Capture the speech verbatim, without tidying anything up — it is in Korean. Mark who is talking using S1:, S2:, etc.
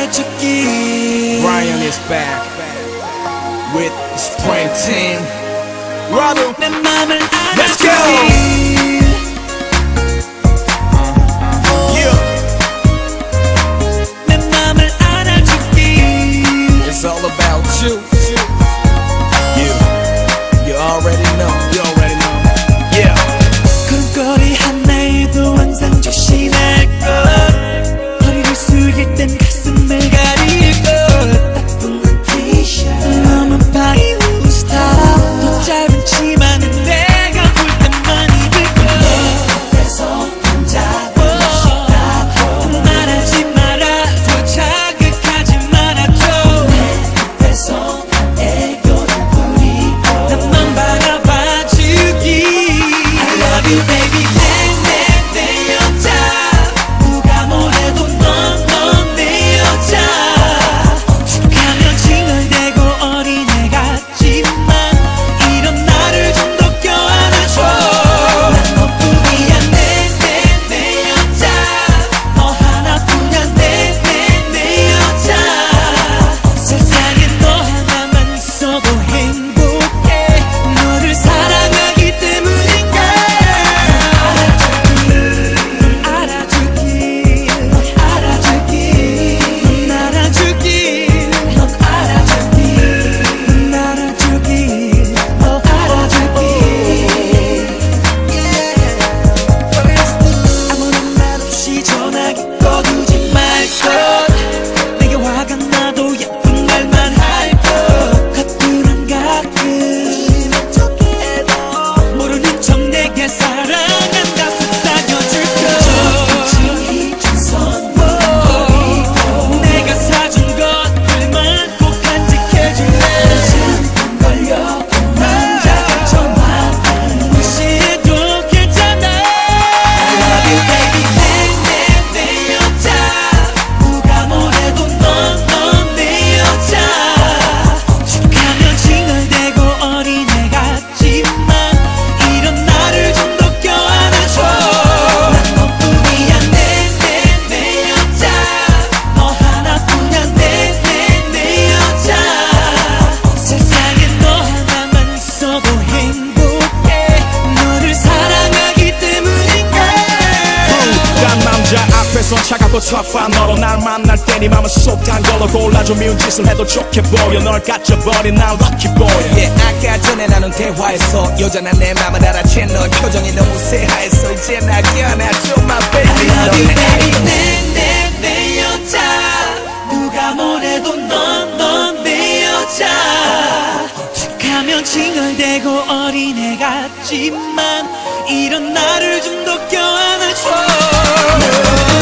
S1: 알아주길.
S2: Ryan is back with Spring Team. Rado,
S1: 내 맘을
S2: let's go.
S1: 알아주길.
S2: Yeah,
S1: 내 맘을 알아주길.
S2: it's all about you. You, you already know. You already know. Yeah.
S1: 걸음걸이 하나에도 항상 조심할 것. 허리를 숙일 땐 가슴을 가릴 것. 따분한 티셔츠 너무 바이브 스타일. 더 짧은 치마는 내가 볼 때만 입을 것. 내 손 잡고 싶다고 말하지 말아줘. 자극하지 말아줘. 내 손 애교를 부리고 나만 바라봐주기. I love you baby. 내, 내, 내 여자. 누가 뭐래도 넌, 넌 내 여자. 툭하면 칭얼대고 어린애 같지만 이런 나를 좀 더 껴안아줘. 난 너뿐이야. 내, 내, 내 여자. 너 하나뿐이야. 내, 내, 내 여자. 세상에 너 하나만 있어도 행복해. 너를 사랑하기 때문인가. 넌 알아주길. 넌 알아주길. 넌 알아주길. 넌 알아주길. 넌 알아주길. 너 알아주길. 아무런 말 없이 전화기 꺼두지 말것. 내게 화가 나도 예쁜 말만 할것. 가뿐한 가끔 모르는 척 내게 사랑한다 속삭여줄것. 내가 사준 것들만 꼭 간직해줄래. 무시해도 괜찮아. I love you baby. 내, 내, 내 여자. 누가 뭐래도 넌, 넌 내 여자. 툭하면 칭얼대고 어린애 같지만 이런 나를 좀 더 껴안아줘. 난 너뿐이야. 내, 내, 내 여자. 너 하나뿐이야. 내, 내, 내 여자. 세상에 너 하나만 있어도 행복해. 너를 사랑하기 때문인가.
S2: 난 남자 앞에선 차갑고 터프한 너로 날 만날 때 네 맘은 쏟단 걸로 골라줘. 미운 짓을 해도 좋게 보여. 널 갇혀버린 난 lucky boy. Yeah, 아까 전에 나눈 대화에서 여전한 내 맘을 알아챈 너의 표정이 너무 새하했어. 이제 나 껴안아줘 my baby.
S1: I love you baby.
S2: 넌
S1: 내, 내, 내 여자. 누가 뭐래도 넌, 넌 내 여자. 툭하면 칭얼대고 어린애 같지만 이런 나를 좀 더 껴안아줘.